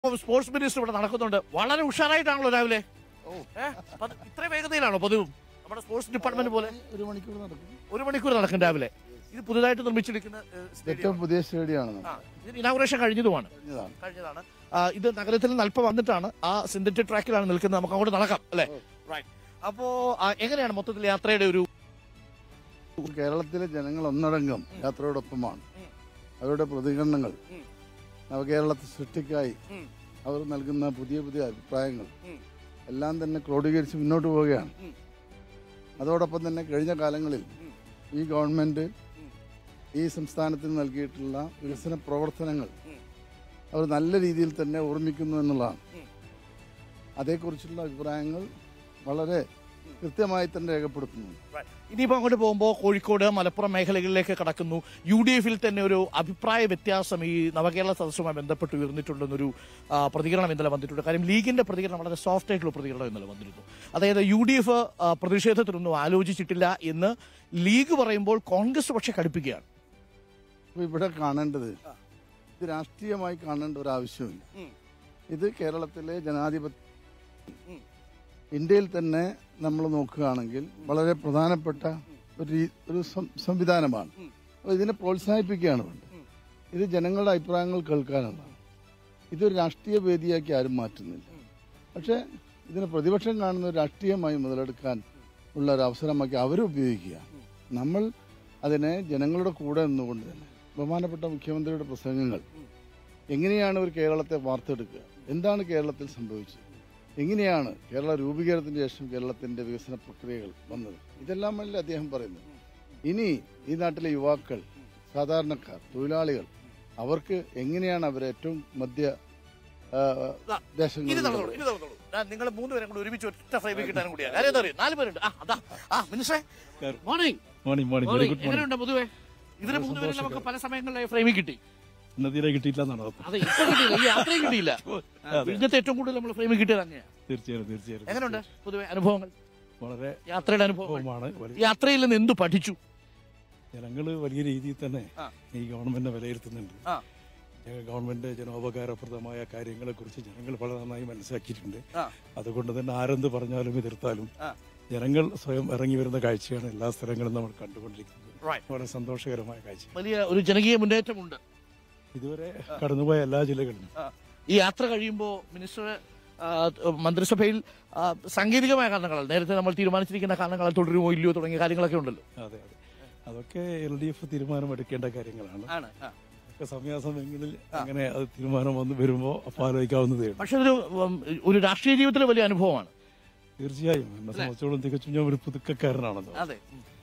Sports minister ഇവിടെ നടക്കുന്നുണ്ട്. വളരെ ഉഷാറായിട്ടാണല്ലോ രാവിലെ. ഇത്രയും വേഗതയിലാണോ പതിവും നമ്മുടെ സ്പോർട്സ് ഡിപ്പാർട്ട്മെന്റ് പോലെ? 1 മണിക്കൂർ നടക്കും രാവിലെ. ഇത് പുതുതായിട്ട് നിർമ്മിച്ചിരിക്കുന്ന ഏറ്റവും പുതിയ സ്റ്റേഡിയമാണ്. ഇനാഗുറേഷൻ കഴിഞ്ഞതാണ്. ഇത് നഗരത്തിൽ നിന്ന് അല്പം വന്നിട്ടാണ് ആ സിന്തറ്റിക് ട്രാക്കിലാണ് നിൽക്കുന്നത്. നമുക്ക് അങ്ങോട്ട് നടക്കാം അല്ലേ? റൈറ്റ്. അപ്പോ എങ്ങനെയാണ് മൊത്തത്തിൽ യാത്രയുടെ ഒരു? കേരളത്തിലെ ജനങ്ങൾ ഒന്നടങ്കം യാത്രയോടൊപ്പമാണ്. അവരുടെ പ്രതികരണങ്ങൾ നവകേരളത്തെ സൃഷ്ടിക്കായി അവർ നൽകുന്ന പുതിയ പുതിയ അഭിപ്രായങ്ങൾ എല്ലാം തന്നെ ക്രോഡീകരിച്ച് മുന്നോട്ട് പോവുകയാണ്. അതോടൊപ്പം തന്നെ കഴിഞ്ഞ കാലങ്ങളിൽ ഈ ഗവൺമെന്റ് ഈ സംസ്ഥാനത്തിന് നൽകിയിട്ടുള്ള വികസന പ്രവർത്തനങ്ങൾ അവർ നല്ല രീതിയിൽ തന്നെ ഓർമ്മിക്കുന്നു എന്നുള്ളതാണ്. അതേക്കുറിച്ചുള്ള അഭിപ്രായങ്ങൾ വളരെ കൃത്യമായി തന്നെ രേഖപ്പെടുത്തുന്നു. ഇനിയിപ്പോൾ അങ്ങോട്ട് പോകുമ്പോൾ കോഴിക്കോട് മലപ്പുറം മേഖലകളിലേക്ക് കടക്കുന്നു. UDF-ൽ തന്നെ ഒരു അഭിപ്രായ വ്യത്യാസം ഈ നവകേരള സദസ്സുമായി ബന്ധപ്പെട്ട് ഉയർന്നിട്ടുണ്ടെന്നൊരു പ്രതികരണം ഇന്നലെ വന്നിട്ടുണ്ട്. കാര്യം ലീഗിന്റെ പ്രതികരണം വളരെ സോഫ്റ്റ് ആയിട്ടുള്ള പ്രതികരണം ഇന്നലെ വന്നിരുന്നു. അതായത് UDF പ്രതിഷേധത്തിനൊന്നും ആലോചിച്ചിട്ടില്ല എന്ന് ലീഗ് പറയുമ്പോൾ കോൺഗ്രസ് പക്ഷെ കടുപ്പിക്കുകയാണ്. ഇവിടെ കാണേണ്ടത് ഇത് രാഷ്ട്രീയമായി കാണേണ്ട ഒരു ആവശ്യമില്ല. ഇത് കേരളത്തിലെ ജനാധിപത്യ ഇന്ത്യയിൽ തന്നെ നമ്മൾ നോക്കുകയാണെങ്കിൽ വളരെ പ്രധാനപ്പെട്ട ഒരു സംവിധാനമാണ്. അപ്പോൾ ഇതിനെ പ്രോത്സാഹിപ്പിക്കുകയാണ് വേണ്ടത്. ഇത് ജനങ്ങളുടെ അഭിപ്രായങ്ങൾ കേൾക്കാനുള്ളതാണ്. ഇതൊരു രാഷ്ട്രീയ വേദിയാക്കി ആരും മാറ്റുന്നില്ല. പക്ഷേ ഇതിനെ പ്രതിപക്ഷം കാണുന്ന ഒരു രാഷ്ട്രീയമായി മുതലെടുക്കാൻ ഉള്ള ഒരു അവസരമാക്കി അവർ ഉപയോഗിക്കുക. നമ്മൾ അതിനെ ജനങ്ങളുടെ കൂടെ നിന്നുകൊണ്ട് തന്നെ ബഹുമാനപ്പെട്ട മുഖ്യമന്ത്രിയുടെ പ്രസംഗങ്ങൾ എങ്ങനെയാണ് ഒരു കേരളത്തെ വാർത്തെടുക്കുക, എന്താണ് കേരളത്തിൽ സംഭവിച്ചത്, എങ്ങനെയാണ് കേരള രൂപീകരണത്തിന് ശേഷം കേരളത്തിന്റെ വികസന പ്രക്രിയകൾ വന്നത്, ഇതെല്ലാം അല്ലേ അദ്ദേഹം പറയുന്നത്. ഇനി ഈ നാട്ടിലെ യുവാക്കൾ, സാധാരണക്കാർ, തൊഴിലാളികൾ, അവർക്ക് എങ്ങനെയാണ് അവർ ഏറ്റവും മധ്യ ദേശങ്ങളിൽ നിങ്ങൾ 3 പേരും കൂടി ഒരുമിച്ച് ഒറ്റ ഫ്രെയിമിൽ കിട്ടാനും കൂടിയാണ്. കാര്യം എന്താ അറിയാം, 4 പേരുണ്ട്. എങ്ങനെയുണ്ട് പൊതുവെ? ഇതിന് 3 പേരും നമുക്ക് പല സമയങ്ങളിലായി ഫ്രെയിമിൽ കിട്ടി. കിട്ടിയില്ല. അതെ, ഇപ്പൊ കിട്ടിയില്ല, ഈ യാത്രയും കിട്ടിയില്ല. ഇന്നത്തെ ഏറ്റവും കൂടുതൽ നമ്മൾ ഫ്രെയിമിൽ കിട്ടിയത് അങ്ങനെയാണ്. തീർച്ചയായും. എങ്ങനെയുണ്ട് പൊതുവെ അനുഭവങ്ങൾ? വളരെ യാത്രയുടെ അനുഭവമാണ്. യാത്രയിൽ നിന്ന് എന്ത് പഠിച്ചു? ജനങ്ങള് വലിയ രീതിയിൽ തന്നെ ഈ ഗവൺമെന്റിനെ വിലയിരുത്തുന്നുണ്ട്. ഗവൺമെന്റ് ജനോപകാരപ്രദമായ കാര്യങ്ങളെ കുറിച്ച് ജനങ്ങൾ വളരെ നന്നായി മനസ്സിലാക്കിയിട്ടുണ്ട്. അതുകൊണ്ട് തന്നെ ആരെന്ത് പറഞ്ഞാലും എതിർത്താലും ജനങ്ങൾ സ്വയം ഇറങ്ങി വരുന്ന കാഴ്ചയാണ് എല്ലാ സ്ഥലങ്ങളും നമ്മൾ കണ്ടുകൊണ്ടിരിക്കുന്നത്. വളരെ സന്തോഷകരമായ കാഴ്ച. വലിയ ഒരു ജനകീയ മുന്നേറ്റമുണ്ട് ഇതുവരെ കടന്നുപോയ എല്ലാ ജില്ലകളിലും. ഈ യാത്ര കഴിയുമ്പോൾ മിനിസ്റ്റർ മന്ത്രിസഭയിൽ സാങ്കേതികമായ കാരണങ്ങളാൽ നേരത്തെ നമ്മൾ തീരുമാനിച്ചിരിക്കുന്ന കാരണങ്ങളാൽ തുടരുമോ ഇല്ലയോ തുടങ്ങിയ കാര്യങ്ങളൊക്കെ ഉണ്ടല്ലോ. അതെ, അതൊക്കെ LDF തീരുമാനമെടുക്കേണ്ട കാര്യങ്ങളാണ്. സമയാസമയങ്ങളിൽ അങ്ങനെ അത് തീരുമാനം വരുമ്പോൾ അപ്പോൾ ആലോചിക്കാവുന്നതേ ഉള്ളൂ. പക്ഷെ ഒരു രാഷ്ട്രീയ ജീവിതത്തിലെ വലിയ അനുഭവമാണ്. തീർച്ചയായും എന്നെ സംബന്ധിച്ചോളം തികച്ചും ഞാൻ ഒരു പുതുക്കക്കാരനാണല്ലോ. അതെ,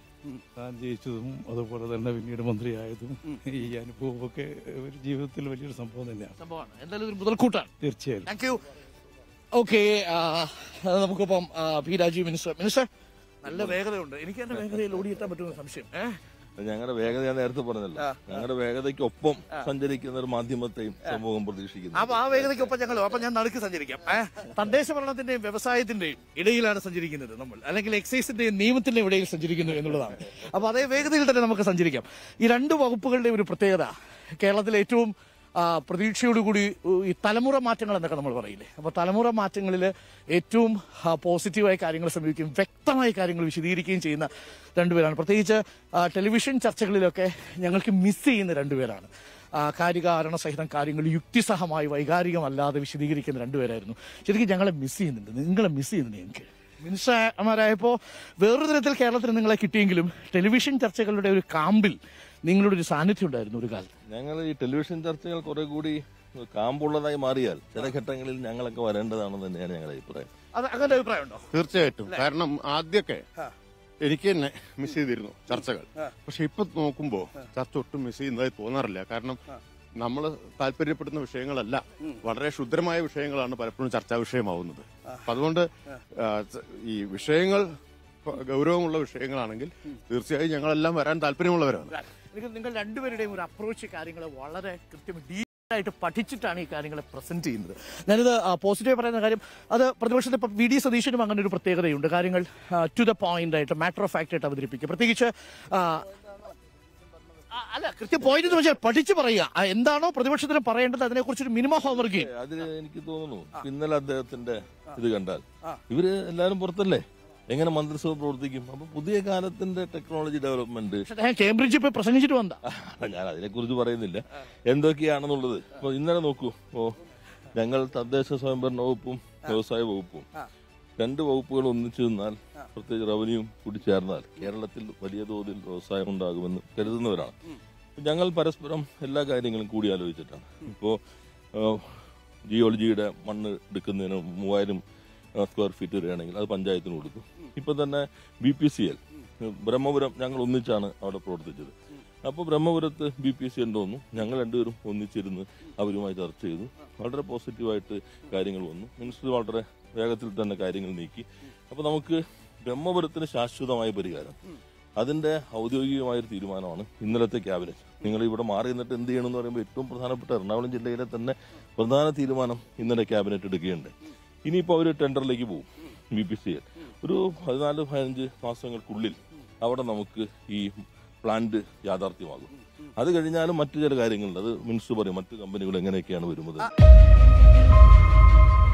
താൻ ജയിച്ചതും അതുപോലെ തന്നെ പിന്നീട് മന്ത്രിയായതും ഈ അനുഭവമൊക്കെ ഒരു ജീവിതത്തിൽ വലിയൊരു സംഭവം തന്നെയാണ്. എന്തായാലും ഒരു മുതൽക്കൂട്ടാണ്. തീർച്ചയായും. Thank you. ഓക്കെ, നമുക്കിപ്പം പി രാജീവ് മിനിസ്റ്റർ നല്ല വേഗതയുണ്ട്. എനിക്ക് തന്നെ വേഗതയിൽ ഓടിയെത്താൻ പറ്റുന്ന സംശയം. ഞങ്ങളുടെ വേഗത ഞാൻ നേരത്തെ പറഞ്ഞല്ലോ, ഞങ്ങളുടെ വേഗതയ്ക്കൊപ്പം സഞ്ചരിക്കുന്ന ഒരു മാധ്യമത്തെയും സമൂഹം പ്രതീക്ഷിക്കുന്നു. അപ്പൊ ആ വേഗതയ്ക്കൊപ്പം ഞാൻ നടുക്ക് സഞ്ചരിക്കാം. തദ്ദേശ ഭരണത്തിന്റെയും വ്യവസായത്തിന്റെയും ഇടയിലാണ് സഞ്ചരിക്കുന്നത് നമ്മൾ, അല്ലെങ്കിൽ എക്സൈസിന്റെയും നിയമത്തിന്റെയും ഇടയിൽ സഞ്ചരിക്കുന്നു എന്നുള്ളതാണ്. അപ്പൊ അതേ വേഗതയിൽ തന്നെ നമുക്ക് സഞ്ചരിക്കാം. ഈ 2 വകുപ്പുകളുടെയും ഒരു പ്രത്യേകത, കേരളത്തിലെ ഏറ്റവും പ്രതീക്ഷയോടുകൂടി ഈ തലമുറ മാറ്റങ്ങൾ എന്നൊക്കെ നമ്മൾ പറയില്ലേ, അപ്പോൾ തലമുറ മാറ്റങ്ങളിൽ ഏറ്റവും പോസിറ്റീവായ കാര്യങ്ങൾ സമീപിക്കുകയും വ്യക്തമായ കാര്യങ്ങൾ വിശദീകരിക്കുകയും ചെയ്യുന്ന 2 പേരാണ്. പ്രത്യേകിച്ച് ടെലിവിഷൻ ചർച്ചകളിലൊക്കെ ഞങ്ങൾക്ക് മിസ് ചെയ്യുന്ന 2 പേരാണ്. കാര്യകാരണസഹിതം കാര്യങ്ങൾ യുക്തിസഹമായി വൈകാരികമല്ലാതെ വിശദീകരിക്കുന്ന 2 പേരായിരുന്നു. ശരിക്കും ഞങ്ങളെ മിസ് ചെയ്യുന്നുണ്ട്, നിങ്ങളെ മിസ് ചെയ്യുന്നുണ്ട്. എനിക്ക് മിനിസ്റ്റർമാരായപ്പോൾ വേറൊരു തരത്തിൽ കേരളത്തിൽ നിങ്ങളെ കിട്ടിയെങ്കിലും ടെലിവിഷൻ ചർച്ചകളുടെ ഒരു കാമ്പിൽ നിങ്ങളുടെ ഒരു സാന്നിധ്യം ഉണ്ടായിരുന്നു ഒരു കാലത്ത്. ഞങ്ങൾ ഈ ടെലിവിഷൻ ചർച്ചകൾ കുറെ കൂടി കാമ്പുള്ളതായി മാറിയാൽ ചില ഘട്ടങ്ങളിൽ ഞങ്ങളൊക്കെ വരേണ്ടതാണെന്ന് തന്നെയാണ് ഞങ്ങളുടെ അഭിപ്രായം. അങ്ങനെ അഭിപ്രായം ഉണ്ടോ? തീർച്ചയായിട്ടും. കാരണം ആദ്യമൊക്കെ എനിക്ക് തന്നെ മിസ് ചെയ്തിരുന്നു ചർച്ചകൾ. പക്ഷെ ഇപ്പൊ നോക്കുമ്പോ ചർച്ച ഒട്ടും മിസ് ചെയ്യുന്നതായി തോന്നാറില്ല. കാരണം നമ്മൾ താല്പര്യപ്പെടുന്ന വിഷയങ്ങളല്ല, വളരെ ക്ഷുദ്രമായ വിഷയങ്ങളാണ് പലപ്പോഴും ചർച്ചാ വിഷയമാവുന്നത്. അപ്പൊ അതുകൊണ്ട് ഈ വിഷയങ്ങൾ ഗൗരവമുള്ള വിഷയങ്ങളാണെങ്കിൽ തീർച്ചയായും ഞങ്ങളെല്ലാം വരാൻ താല്പര്യമുള്ളവരാണ്. നിങ്ങൾ 2 പേരുടെയും ഒരു അപ്രോച്ച് കാര്യങ്ങളെ വളരെ കൃത്യമായി ആയിട്ട് പഠിച്ചിട്ടാണ് ഈ കാര്യങ്ങളെ പ്രസന്റ് ചെയ്യുന്നത്. ഞാനിത് പോസിറ്റീവ് പറയുന്ന കാര്യം, അത് പ്രതിപക്ഷത്തെ ഇപ്പം VD സതീശനും അങ്ങനെ ഒരു പ്രത്യേകതയുണ്ട്. കാര്യങ്ങൾ ടു ദ പോയിന്റ് ആയിട്ട് മാറ്റർ ഓഫ് ഫാക്ട് ആയിട്ട് അവതരിപ്പിക്കുക. പ്രത്യേകിച്ച് അല്ല കൃത്യം പോയിന്റ് എന്ന് വെച്ചാൽ പഠിച്ചു പറയുക എന്താണോ പ്രതിപക്ഷത്തിന് പറയേണ്ടത് അതിനെക്കുറിച്ചൊരു മിനിമം ഹോംവർക്ക്. അതിൽ എനിക്ക് തോന്നുന്നു ഇന്നലെ അദ്ദേഹത്തിന്റെ ഇത് കണ്ടാൽ ഇവര് എല്ലാവരും പുറത്തല്ലേ, എങ്ങനെ മന്ത്രിസഭ പ്രവർത്തിക്കും? അപ്പൊ പുതിയ കാലത്തിന്റെ ടെക്നോളജി ഡെവലപ്മെന്റ്. കേംബ്രിഡ്ജ് ഇപ്പൊ പ്രസംഗിച്ചിട്ട് വന്ന ഞാൻ അതിനെക്കുറിച്ച് പറയുന്നില്ല എന്തൊക്കെയാണെന്നുള്ളത്. ഇപ്പൊ ഇന്നലെ നോക്കൂ, ഞങ്ങൾ തദ്ദേശ സ്വയംഭരണ വകുപ്പും വ്യവസായ വകുപ്പും രണ്ട് വകുപ്പുകൾ ഒന്നിച്ചു നിന്നാൽ, പ്രത്യേകിച്ച് റവന്യൂ കൂടി ചേർന്നാൽ കേരളത്തിൽ വലിയ തോതിൽ വ്യവസായം ഉണ്ടാകുമെന്ന് കരുതുന്നവരാണ്. ഞങ്ങൾ പരസ്പരം എല്ലാ കാര്യങ്ങളും കൂടി ആലോചിച്ചിട്ടാണ്. ഇപ്പോ ജിയോളജിയുടെ മണ്ണ് എടുക്കുന്നതിന് 3000 സ്ക്വയർ ഫീറ്റ് വരികയാണെങ്കിൽ അത് പഞ്ചായത്തിന് കൊടുത്തു. ഇപ്പൊ തന്നെ BPCL ബ്രഹ്മപുരം ഞങ്ങൾ ഒന്നിച്ചാണ് അവിടെ പ്രവർത്തിച്ചത്. അപ്പോൾ ബ്രഹ്മപുരത്ത് BPCL വന്നു, ഞങ്ങൾ രണ്ടുപേരും ഒന്നിച്ചിരുന്ന് അവരുമായി ചർച്ച ചെയ്തു. വളരെ പോസിറ്റീവായിട്ട് കാര്യങ്ങൾ വന്നു. മിനിസ്റ്റർ വളരെ വേഗത്തിൽ തന്നെ കാര്യങ്ങൾ നീക്കി. അപ്പോൾ നമുക്ക് ബ്രഹ്മപുരത്തിന് ശാശ്വതമായ പരിഹാരം, അതിന്റെ ഔദ്യോഗികമായൊരു തീരുമാനമാണ് ഇന്നലത്തെ ക്യാബിനറ്റ്. നിങ്ങൾ ഇവിടെ മാറി നിന്നിട്ട് എന്ത് ചെയ്യണമെന്ന് പറയുമ്പോൾ ഏറ്റവും പ്രധാനപ്പെട്ട എറണാകുളം ജില്ലയിലെ തന്നെ പ്രധാന തീരുമാനം ഇന്നലെ ക്യാബിനറ്റ് എടുക്കുകയുണ്ട്. ഇനിയിപ്പോൾ അവർ ടെൻഡറിലേക്ക് പോകും. BPCL ഒരു 14-15 മാസങ്ങൾക്കുള്ളിൽ അവിടെ നമുക്ക് ഈ പ്ലാന്റ് യാഥാർത്ഥ്യമാകും. അത് കഴിഞ്ഞാലും മറ്റു ചില കാര്യങ്ങളുണ്ട്, അത് മിനിസ്റ്റർ പറയും മറ്റു കമ്പനികൾ എങ്ങനെയൊക്കെയാണ് വരുന്നത്.